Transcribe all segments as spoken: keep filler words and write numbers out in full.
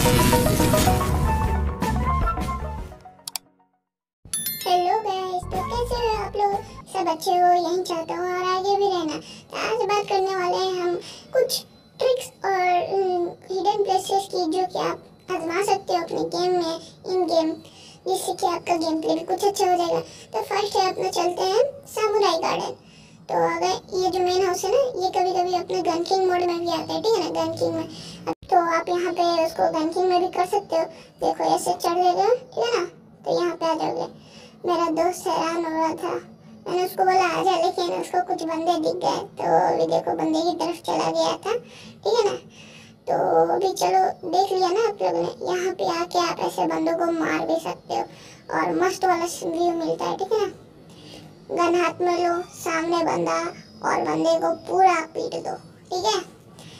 Hello guys, तो कैसे हो आप लोग? सब अच्छे हो, यही चाहता हूँ और आगे भी रहना। तो आज बात करने वाले हैं हम कुछ ट्रिक्स और हिडन प्लेसेस की, जो कि आप आजमा सकते हो अपने गेम में, इन गेम, जिससे कि आपका गेम प्ले भी कुछ अच्छा हो जाएगा। तो फर्स्ट है अपना, चलते हैं सामुराई गार्डन। तो अगर ये जो मेन हाउस है ना, ये कभी कभी अपने गन किंग मोड में भी आता है, ठीक है ना, गन किंग में। तो आप यहाँ पे उसको गन किंग में भी कर सकते हो। देखो ऐसे चढ़ लेगा, ठीक है ना, तो यहाँ पे आ जाओगे। मेरा दोस्त हैरान हो रहा था, मैंने उसको बोला आजा, लेकिन उसको कुछ बंदे दिख गए, तो अभी देखो बंदे की तरफ चला गया था, ठीक है ना। तो अभी चलो देख लिया ना आप लोगों ने, यहाँ पे आके आप ऐसे बंदों को मार भी सकते हो और मस्त वाला व्यू मिलता है, ठीक है ना। गन हाथ में लो, सामने बंदा, और बंदे को पूरा पीट दो, ठीक है।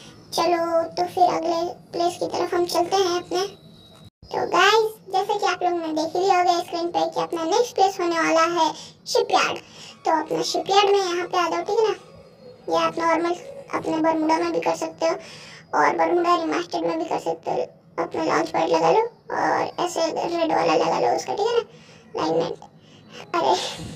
चलो तो फिर अगले प्लेस की तरफ हम चलते हैं अपने। तो गाइस, जैसे कि आप लोगों ने देख लिया होगा स्क्रीन पे कि अपना नेक्स्ट प्लेस होने वाला है शिपयार्ड। तो अपना शिपयार्ड में यहाँ पे आ जाओ, ठीक है ना। ये आप नॉर्मल अपने बरमुडा में भी कर सकते हो और बरमुडा रिमास्टर्ड में भी कर सकते हो। अपना लॉन्च पैड लगा लो और ऐसे रेड वाला लगा लो उसका, ठीक है ना, लाइनमेंट। अरे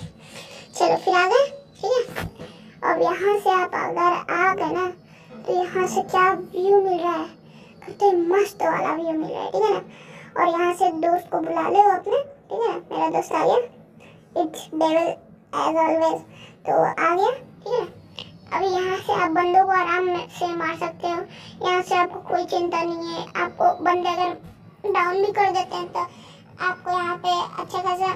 चलो फिर आ गए, ठीक है। अब यहाँ से आप अगर आ गए ना, तो यहाँ से क्या व्यू मिल रहा है, कितने मस्त वाला व्यू मिल रहा है, ठीक है ना। और यहाँ से दोस्त को बुला ले अपने, ठीक है। मेरा दोस्त आ गया, इट्स डेविल एज ऑलवेज, तो आ गया, ठीक है। अभी यहाँ से आप बंदों को आराम से मार सकते हो, यहाँ से आपको कोई चिंता नहीं है। आपको बंदे अगर डाउन भी कर देते हैं तो आपको यहाँ पे अच्छा खासा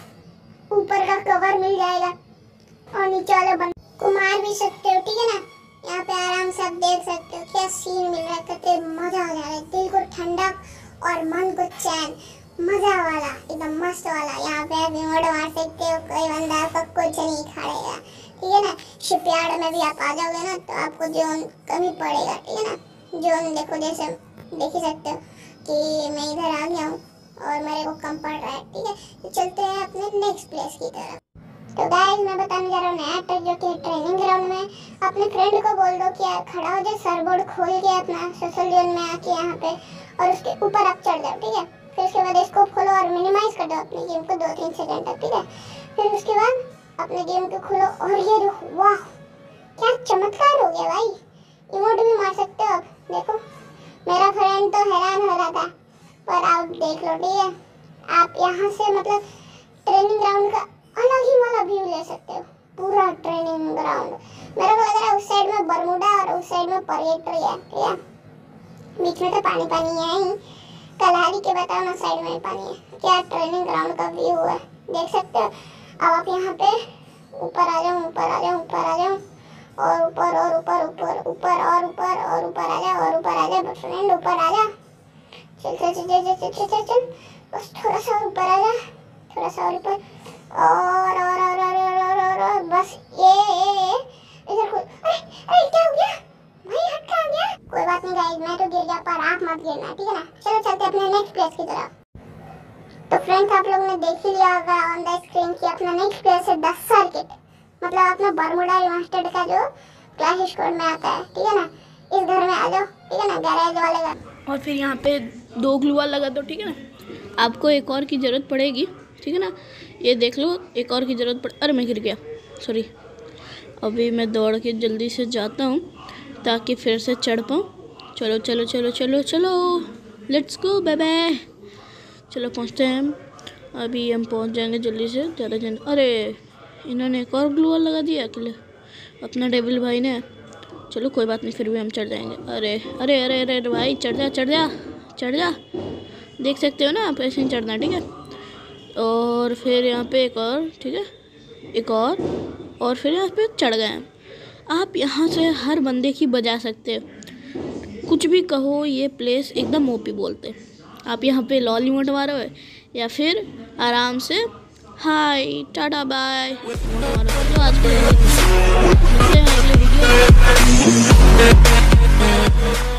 ऊपर का कवर मिल जाएगा और नीचे वाले बंदे को मार भी सकते हो, ठीक है ना। यहाँ पे आराम से आप देख सकते हो क्या सीन मिल रहा है, कितने मजा आ जा रहा है, दिल को ठंडक और मन को चैन, मजा वाला, एकदम मस्त वाला। यहाँ पे आप रिमोट मार सकते हो, कोई बंदा आपका कुछ नहीं खाएगा, ठीक है ना। शिपयार्ड में भी आप आ जाओगे ना, तो आपको जोन कमी पड़ेगा, ठीक है ना। जोन देखो, जैसे देख ही सकते हो कि मैं इधर आ गया हूँ और मेरे को कम पड़ रहा है, ठीक है। तो चलते हैं अपने नेक्स्ट प्लेस की तरफ। तो गाइस, मैं बताने जा रहा हूँ नया ट्रिक, जो कि ट्रेनिंग ग्राउंड में अपने फ्रेंड को बोल दो कि खड़ा हो जाए, सरबोर्ड खोल के अपना सोशल जोन में आके यहाँ पे, और उसके ऊपर आप चढ़ जाओ, ठीक है। फिर उसके बाद इसको खोलो और मिनिमाइज कर दो अपने गेम को दो तीन सेकंड तक, ठीक है। फिर उसके बाद अपने गेम को खोलो और ये देखो, वाह क्या चमत्कार हो गया भाई। इमोट भी मार सकते हो आप, देखो मेरा फ्रेंड तो हैरान हो रहा था, पर आप देख लो, ठीक है। आप यहाँ से मतलब ट्रेनिंग ग्राउंड का अलग ही वाला व्यू ले सकते हो, पूरा ट्रेनिंग ग्राउंड। मेरे को लग रहा है उस साइड में बरमुडा और उस साइड में पर्यटन है, ठीक है। बीच में तो पानी पानी है ही, कलारी के बताओ ना साइड में पानी है। क्या ट्रेनिंग ग्राउंड का व्यू है, देख सकते हो। अब आप यहाँ पे ऊपर आ जाओ, ऊपर आ जाओ, ऊपर आ जाओ, और ऊपर और ऊपर ऊपर ऊपर और ऊपर और ऊपर आ जाओ, और ऊपर आ जाओ फ्रेंड, ऊपर आ जा। चल चल चल चल चल चल चल चल, बस थोड़ा सा और ऊपर आ जा, थोड़ा सा और ऊपर, और और और और और और और बस ये इधर को। अरे अरे क्या हो गया भाई, हट कहाँ गया? कोई बात नहीं गाइस, मैं तो गिर गया, पर आप मत गिरना, ठीक है ना। चलो चलते अपने नेक्स्ट प्लेस की तरफ। तो फ्रेंड्स, आप लोगों ने देख ही लिया होगा ऑन द स्क्रीन कि अपना नेक्स्ट प्लेस है द सर्किट, मतलब अपना बरमुडा रिमास्टर्ड का जो क्लैश स्क्वाड में आता है, ठीक है ना। इस घर में आ जाओ, ठीक है ना, गैरेज वाले घर। और फिर यहाँ पे दो ग्लू वॉल लगा दो, ठीक है ना। आपको एक और की ज़रूरत पड़ेगी, ठीक है ना। ये देख लो, एक और की ज़रूरत पड़, अरे मैं गिर गया, सॉरी। अभी मैं दौड़ के जल्दी से जाता हूँ ताकि फिर से चढ़ पाऊँ। चलो चलो चलो चलो चलो, लेट्स गो बेबे। चलो पहुँचते हैं हम, अभी हम पहुँच जाएंगे जल्दी से, ज़्यादा जल्दी। अरे इन्होंने एक और ग्लू वॉल लगा दिया अकेले, अपना डेविल भाई ने। चलो कोई बात नहीं, फिर भी हम चढ़ जाएंगे। अरे अरे अरे अरे भाई, चढ़ जा चढ़ जा चढ़ जा, देख सकते हो ना आप, ऐसे ही चढ़ना, ठीक है। और फिर यहाँ पे एक और, ठीक है, एक और, और फिर यहाँ पे चढ़ गए हैं। आप यहाँ से हर बंदे की बजा सकते हो, कुछ भी कहो, ये प्लेस एकदम ओपी बोलते। आप यहाँ पे लॉल इमोट मारो या फिर आराम से हाय टाटा बाय मारो। आज के लिए मिलते हैं अगले वीडियो में।